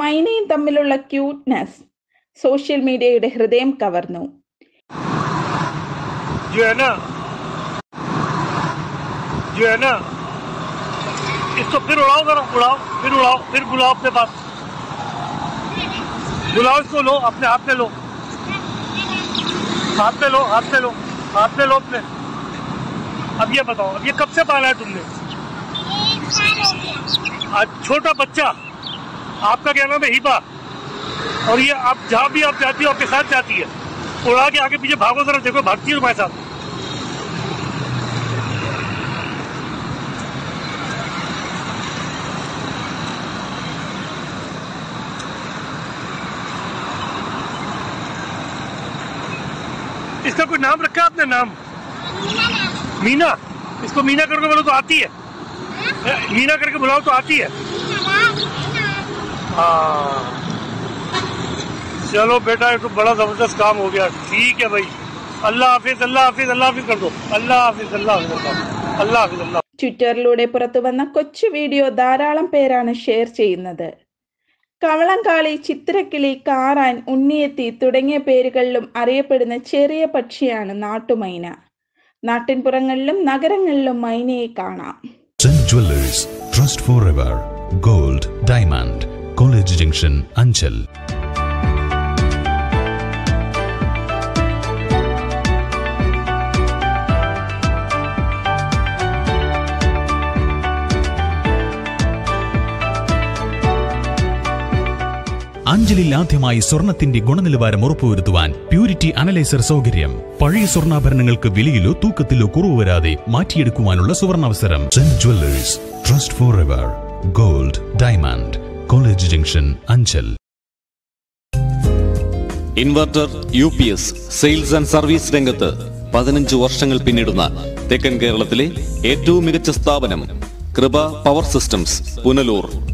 മൈനയും തമ്മിലുള്ള cuteness social മീഡിയയുടെ ഹൃദയം കവർന്നു. इसको फिर उड़ाओ, उड़ाओ, फिर उड़ाओ, फिर बुलाओ अपने पास, बुलाओ इसको, लो अपने हाथ में लो, हाथ में लो, हाथ में लो, हाथ में लो अपने। अब ये बताओ, अब ये कब से पाला है तुमने? 1 साल हो गया। आज छोटा बच्चा, आपका क्या नाम है? हिबा। और ये आप जहाँ भी आप जाती हो आपके साथ जाती है, उड़ा के आगे पीछे भागो, जरा देखो भागती है तुम्हारे साथ। इसका कोई नाम रखा आपने? नाम मीना। इसको मीना करके बोलो तो आती है? मीना करके बुलाओ तो आती है? हाँ चलो बेटा, ये तो बड़ा जबरदस्त काम हो गया। ठीक है भाई, अल्लाह हाफिज, अल्लाह हाफिज, अल्लाह हाफिज कर दो। अल्लाह हाफिज, अल्लाह हाफिज, अल्लाह हाफिज, अल्लाह। ട്വിറ്ററിലൂടെ പുറത്തു വന്ന കൊച്ചു വീഡിയോ ധാരാളം പേരാണ് ഷെയർ ചെയ്യുന്നത്. കവളംകാളി, ചിത്രക്കിളി, കാറാൻ, ഉണ്ണിയെത്തി തുടങ്ങിയ പേരുകളിലും അറിയപ്പെടുന്ന ചെറിയ പക്ഷിയാണ് നാട്ടുമൈന. നാട്ടിൻപുറങ്ങളിലും നഗരങ്ങളിലും മൈനയെ കാണാം. Saint Jewellers, trust forever, gold, diamond, college junction, Anchal. അഞ്ചലിൽ ആദ്യമായി സ്വർണത്തിന്റെ ഗുണനിലവാരം ഉറപ്പുവരുത്തുവാൻ പ്യൂരിറ്റി അനലൈസർ സൗകര്യം. പഴയ സ്വർണ്ണാഭരണങ്ങൾക്ക് വിലയിലോ തൂക്കത്തിലോ കുറവ് വരാതെ മാറ്റിയെടുക്കുവാനുള്ള സുവർണാവസരം. Saint Jewellers, trust forever, gold, diamond, college junction, Anchal. Inverter UPS sales and service രംഗത്ത് 15 വർഷങ്ങൾ പിന്നിടുന്ന തെക്കൻ കേരളത്തിലെ ഏറ്റവും മികച്ച സ്ഥാപനം കൃപ പവർ സിസ്റ്റംസ്, പുനലൂർ.